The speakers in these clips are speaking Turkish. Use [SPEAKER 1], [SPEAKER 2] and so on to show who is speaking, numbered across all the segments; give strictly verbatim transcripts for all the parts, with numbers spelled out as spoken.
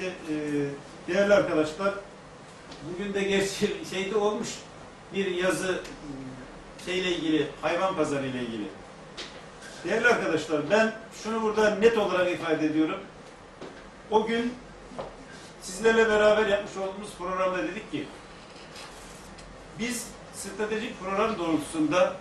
[SPEAKER 1] Şimdi e, değerli arkadaşlar, bugün de gerçi şeyde olmuş bir yazı şeyle ilgili, hayvan pazarı ile ilgili. Değerli arkadaşlar, ben şunu burada net olarak ifade ediyorum. O gün sizlerle beraber yapmış olduğumuz programda dedik ki biz stratejik program doğrultusunda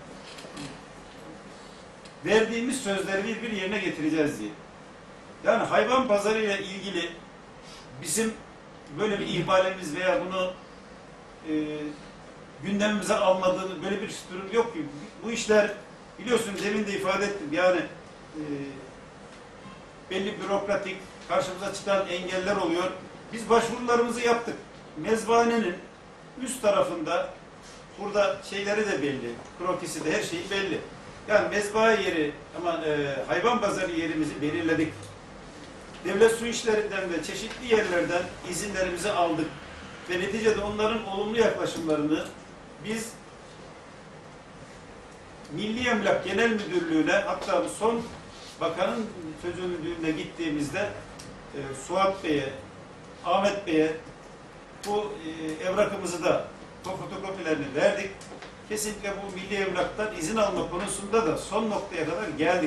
[SPEAKER 1] verdiğimiz sözleri bir bir yerine getireceğiz diye. Yani hayvan pazarı ile ilgili bizim böyle bir ihmalimiz veya bunu e, gündemimize almadığını, böyle bir durum yok ki. Bu işler biliyorsunuz, demin de ifade ettim, yani e, belli bürokratik karşımıza çıkan engeller oluyor. Biz başvurularımızı yaptık. Mezbahanenin üst tarafında burada şeyleri de belli, krokisi de, her şeyi belli. Yani mezbaha yeri ama e, hayvan pazarı yerimizi belirledik. Devlet su işlerinden ve çeşitli yerlerden izinlerimizi aldık. Ve neticede onların olumlu yaklaşımlarını biz Milli Emlak Genel Müdürlüğü'ne, hatta son bakanın sözünlüğüne gittiğimizde e, Suat Bey'e, Ahmet Bey'e bu e, evrakımızı da fotokopilerini verdik. Kesinlikle bu milli emlaktan izin alma konusunda da son noktaya kadar geldik.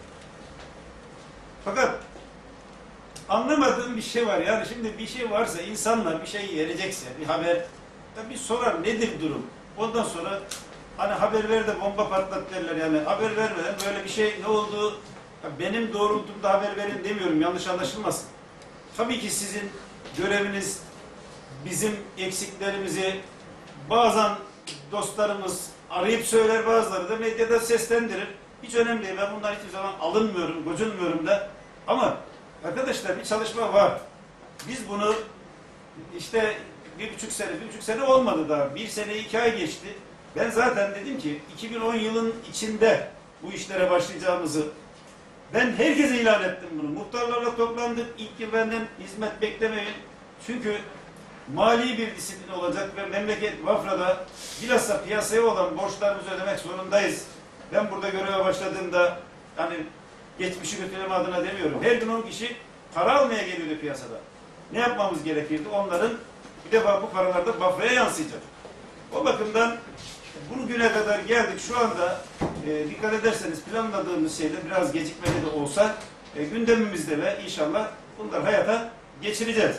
[SPEAKER 1] Fakat anlamadığım bir şey var. Yani şimdi bir şey varsa, insanlar bir şey verecekse, bir haber, bir sorar nedir durum. Ondan sonra hani haber ver de bomba patlat derler, yani haber vermeden böyle bir şey ne olduğu, benim doğrultumda haber verin demiyorum, yanlış anlaşılmasın. Tabii ki sizin göreviniz bizim eksiklerimizi bazen dostlarımız arayıp söyler, bazıları da medyada seslendirir. Hiç önemli değil. Ben bundan hiçbir zaman alınmıyorum, gocunmuyorum da. Ama arkadaşlar bir çalışma var. Biz bunu işte bir buçuk sene, bir buçuk sene olmadı daha. Bir sene, iki ay geçti. Ben zaten dedim ki iki bin on yılın içinde bu işlere başlayacağımızı ben herkese ilan ettim bunu. Muhtarlarla toplandık. İlk yıl benden hizmet beklemeyin. Çünkü mali bir disiplin olacak ve memleket Bafra'da bilhassa piyasaya olan borçlarımızı ödemek zorundayız. Ben burada göreve başladığımda hani geçmişi kötüleme adına demiyorum. Her gün on kişi para almaya geliyordu piyasada. Ne yapmamız gerekirdi? Onların bir defa bu paralar da Bafra'ya yansıyacak. O bakımdan bugüne kadar geldik. Şu anda e, dikkat ederseniz planladığımız şeyler biraz gecikmeli de olsa e, gündemimizde ve inşallah bunları hayata geçireceğiz.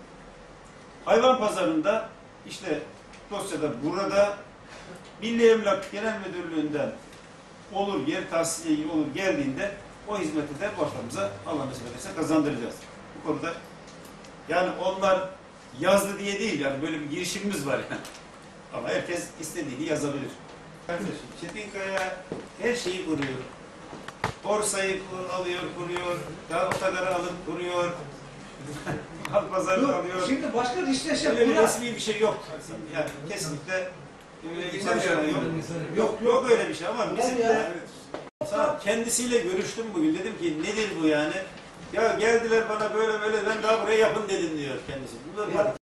[SPEAKER 1] Hayvan pazarında işte dosyada burada Milli Emlak Genel Müdürlüğü'nden olur, yer tahsiliye olur geldiğinde o hizmeti de ortamıza Allah nasip ederse kazandıracağız. Bu konuda yani onlar yazdı diye değil, yani böyle bir girişimimiz var yani. Ama herkes istediğini yazabilir. Kardeşim, Çetinkaya her şeyi kuruyor. Borsayı alıyor, kuruyor. Daha otogarı alıp kuruyor. Halk pazarını alıyor.
[SPEAKER 2] Şimdi başka dişleşe
[SPEAKER 1] öyle bir resmi bir şey yok. Yani kesinlikle öyle bir çalışan yok. Yok, yok öyle bir şey ama bizim de kendisiyle görüştüm bugün. Dedim ki nedir bu yani? Ya geldiler bana böyle böyle, ben daha buraya yapın dedim diyor kendisi. Bunlar